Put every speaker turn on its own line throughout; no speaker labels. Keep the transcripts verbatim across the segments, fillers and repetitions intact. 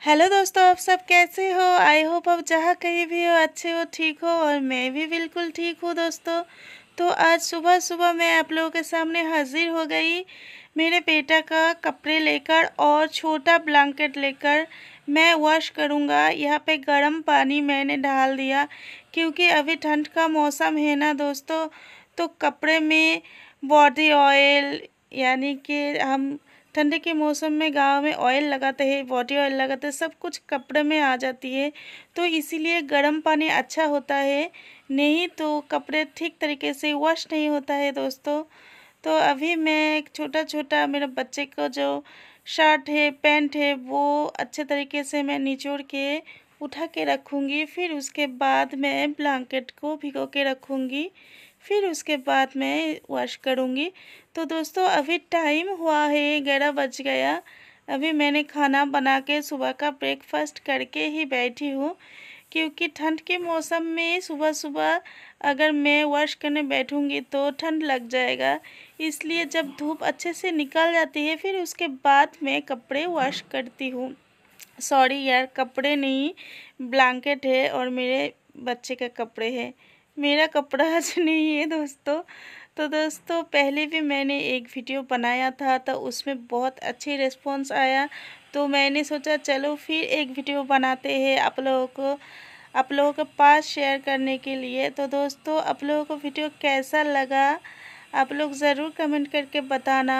Hello दोस्तों, आप सब कैसे हो। आई होप आप जहाँ कहीं भी हो अच्छे हो, ठीक हो, और मैं भी बिल्कुल ठीक हूँ दोस्तों। तो आज सुबह सुबह मैं आप लोगों के सामने हाजिर हो गई मेरे बेटा का कपड़े लेकर और छोटा ब्लैंकेट लेकर। मैं वॉश करूँगा। यहाँ पे गर्म पानी मैंने डाल दिया क्योंकि अभी ठंड का मौसम है ना दोस्तों। तो कपड़े में बॉडी ऑयल, यानी कि हम ठंडी के मौसम में गांव में ऑयल लगाते हैं, बॉडी ऑयल लगाते हैं, सब कुछ कपड़े में आ जाती है। तो इसीलिए गर्म पानी अच्छा होता है, नहीं तो कपड़े ठीक तरीके से वॉश नहीं होता है दोस्तों। तो अभी मैं एक छोटा छोटा मेरे बच्चे को जो शर्ट है, पैंट है, वो अच्छे तरीके से मैं निचोड़ के उठा के रखूँगी। फिर उसके बाद मैं ब्लैंकेट को भिगो के रखूँगी। फिर उसके बाद मैं वॉश करूँगी। तो दोस्तों अभी टाइम हुआ है, ग्यारह बज गया। अभी मैंने खाना बना के सुबह का ब्रेकफास्ट करके ही बैठी हूँ, क्योंकि ठंड के मौसम में सुबह सुबह अगर मैं वॉश करने बैठूँगी तो ठंड लग जाएगा। इसलिए जब धूप अच्छे से निकल जाती है फिर उसके बाद मैं कपड़े वॉश करती हूँ। सॉरी यार, कपड़े नहीं, ब्लैंकेट है और मेरे बच्चे का कपड़े है, मेरा कपड़ा आज नहीं है दोस्तों। तो दोस्तों पहले भी मैंने एक वीडियो बनाया था तो उसमें बहुत अच्छी रिस्पॉन्स आया, तो मैंने सोचा चलो फिर एक वीडियो बनाते हैं आप लोगों को आप लोगों के पास शेयर करने के लिए। तो दोस्तों आप लोगों को वीडियो कैसा लगा आप लोग ज़रूर कमेंट करके बताना।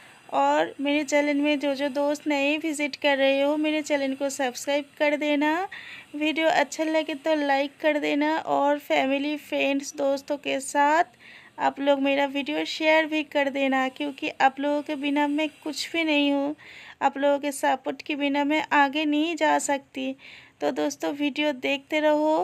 और मेरे चैनल में जो जो दोस्त नए विज़िट कर रहे हो मेरे चैनल को सब्सक्राइब कर देना। वीडियो अच्छा लगे तो लाइक कर देना, और फैमिली फ्रेंड्स दोस्तों के साथ आप लोग मेरा वीडियो शेयर भी कर देना, क्योंकि आप लोगों के बिना मैं कुछ भी नहीं हूँ। आप लोगों के सपोर्ट के बिना मैं आगे नहीं जा सकती। तो दोस्तों वीडियो देखते रहो।